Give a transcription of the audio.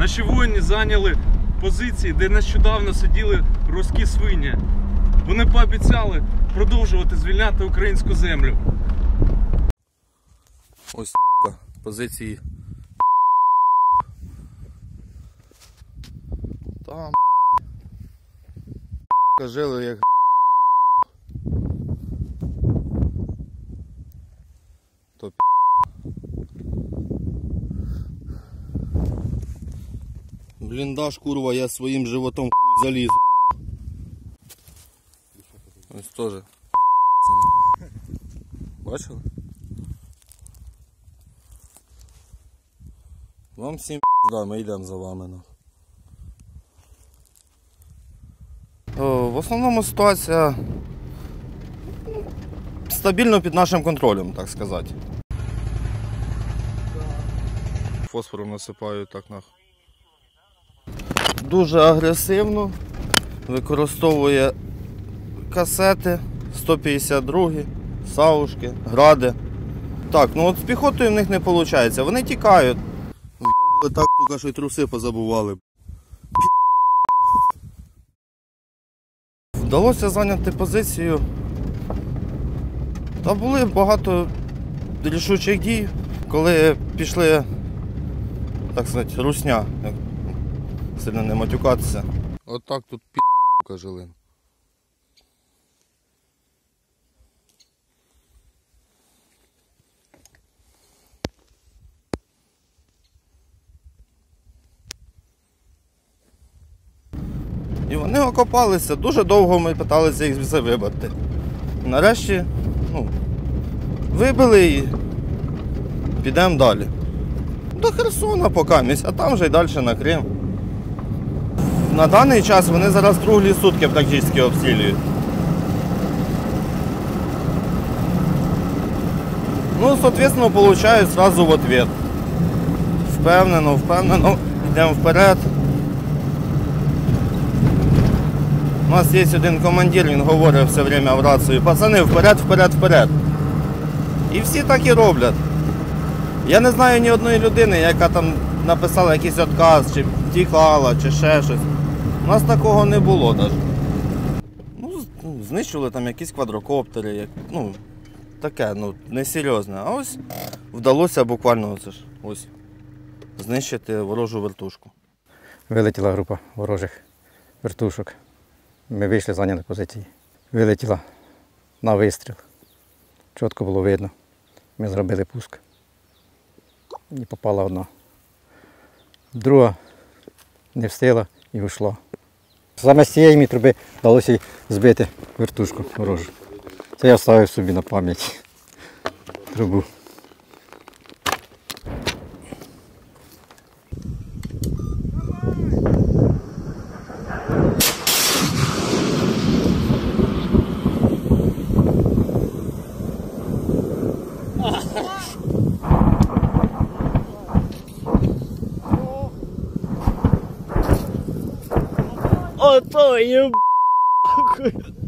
Наші воїни зайняли позиції, де нещодавно сиділи руські свині. Вони пообіцяли продовжувати звільняти українську землю. Ось позиції. Там жили як то бліндаж, курва, я своїм животом хуй залізу. Ось теж. Бачили? Вам всім пізда, ми йдемо за вами. В основному ситуація стабільно під нашим контролем, так сказати. Фосфором насипаю так нах. Дуже агресивно, використовує касети, 152, саушки, гради. Так, ну от з піхотою в них не виходить, вони тікають. В'єбали так, сука, що й труси позабували. Вдалося зайняти позицію. Та були багато рішучих дій, коли пішли, так сказати, русня, як сильно не матюкатися. От так тут пі***ка жили. І вони окопалися, дуже довго ми намагалися їх звідси вибити. Нарешті, вибили і підемо далі. До Херсона поки, а там вже й далі на Крим. На даний час вони зараз круглі сутки практично обстрілюють. Ну, соответственно, получають одразу в ответ. Впевнено, йдемо вперед. У нас є один командир, він говорить все время в рацію: пацани, вперед, вперед, вперед. І всі так і роблять. Я не знаю ні одної людини, яка там написала якийсь відказ, чи втікала, чи ще щось. У нас такого не було навіть. Знищували там якісь квадрокоптери, таке, несерйозне. А ось вдалося буквально знищити ворожу вертушку. Вилетіла група ворожих вертушок. Ми вийшли, зайняли позиції. Вилетіла на вистріл. Чітко було видно. Ми зробили пуск. І попала одна. Друга не встигла і вийшла. Саме з цієї труби вдалося збити вертушку ворожу. Це я вставив собі на пам'ять трубу. Ото єб***.